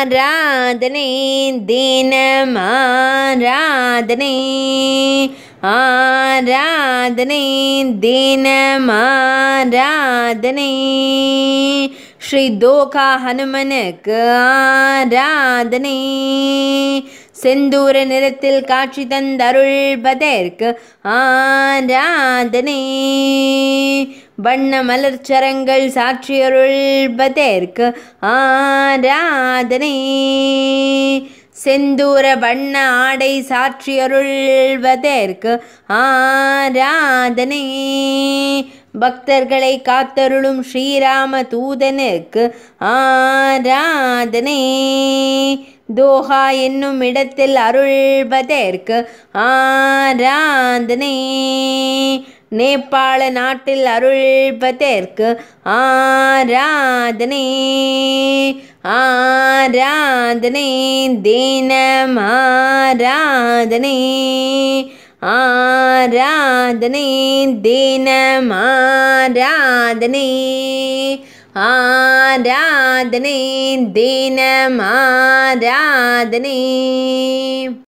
ஆராதனை தினமாராதனை ஆராதனை தினமாராதனை ஸ்ரீ தோகா ஹனுமனுக்கு ஆராதனை செந்தூர நிறத்தில் காட்சி தந்தருள்பதற்கு ஆராதனை வண்ண மலர்ச்சரங்கள் சாட்சியருள்பதற்கு ஆராதனை செந்தூர வண்ண ஆடை சாட்சியருள்வதற்கு ஆராதனை பக்தர்களை காத்தருளும் ஸ்ரீராம தூதனுக்கு ஆராதனை தோஹா என்னும் இடத்தில் அருள்வதற்கு ஆராதனை நேபாள நாட்டில் அருள்வதற்கு ஆராதனை ஆராதனை தினம் ஆராதனை ஆராதனை தினம் ஆராதனை ஆராதனை தினம் ஆராதனை